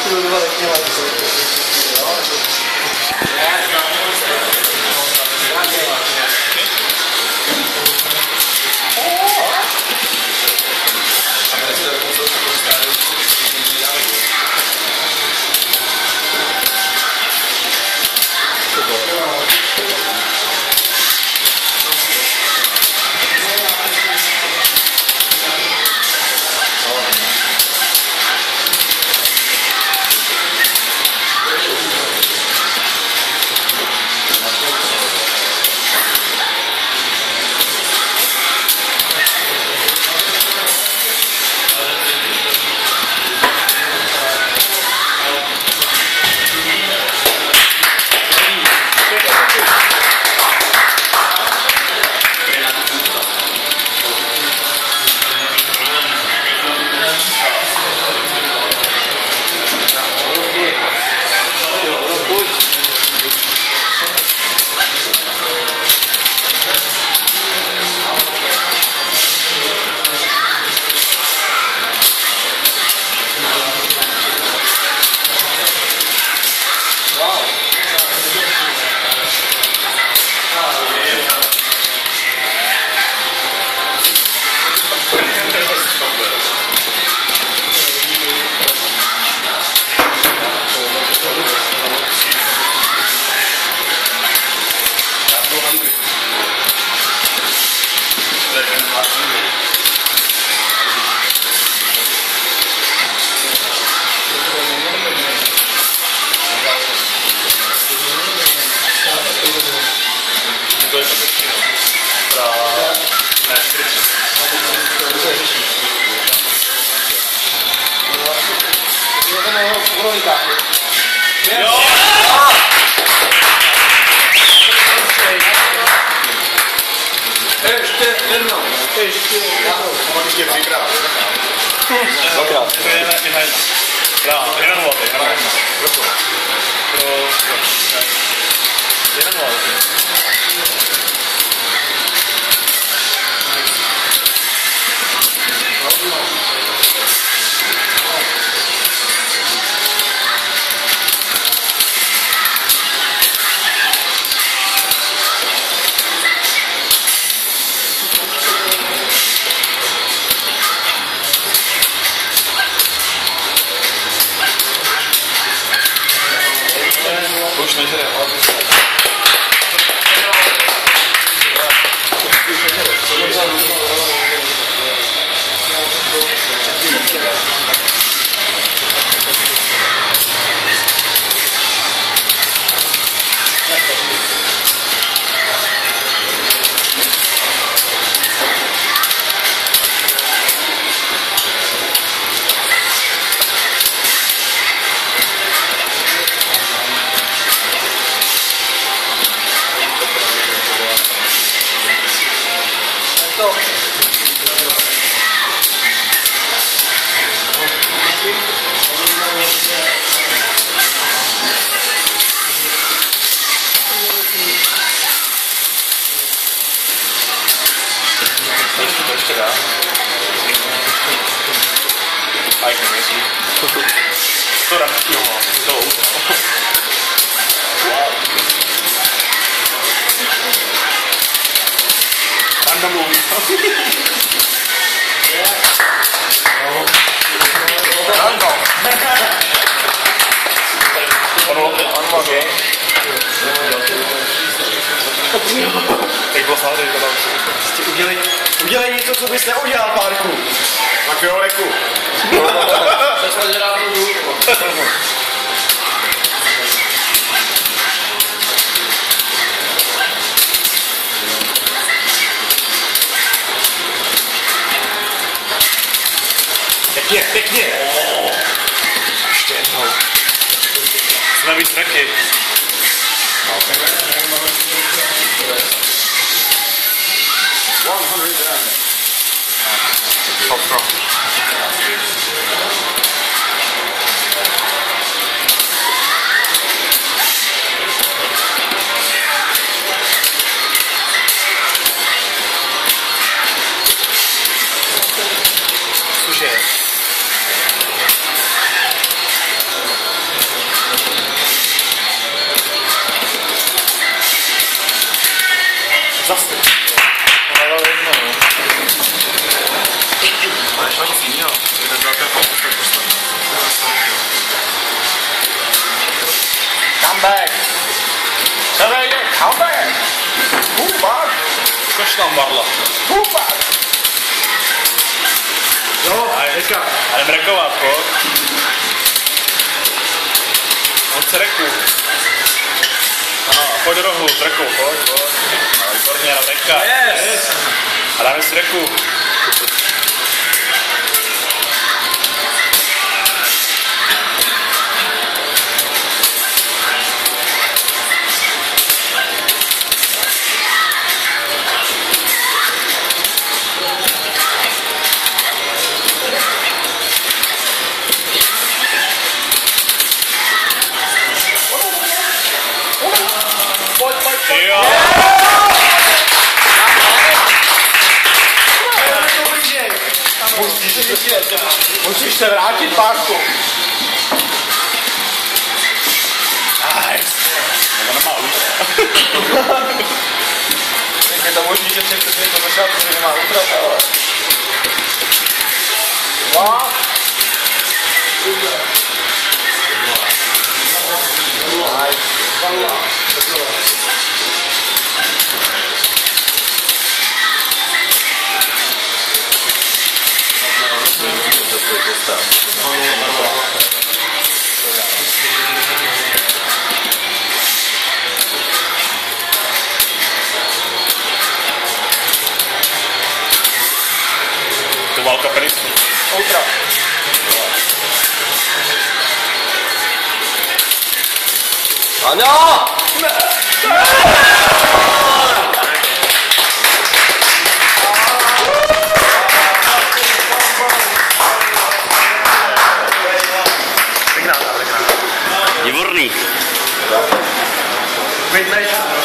Udělej něco, co bys neudělal, párku. Tak jo, Leku. Pěkně, pěkně. Ještě jednou. Jsme víc taky. Top throw. Cože? comeback. Comeback. Comeback. Což tam Marla. Comeback. Jo, teďka. A jdem rekovat, pojď. Pojď se reku. Ano, pojď do rohu, s rekou, pojď. No, výborně, na reka. Yes. A dáme si reku. Jo! Musíš se vrátit, Párku. Nice! Ona má už. Je to možný, že před to začátku, že nemá utrat, ale... Wow. To válka penisu. Ultra. Ano! Výborný. Great match.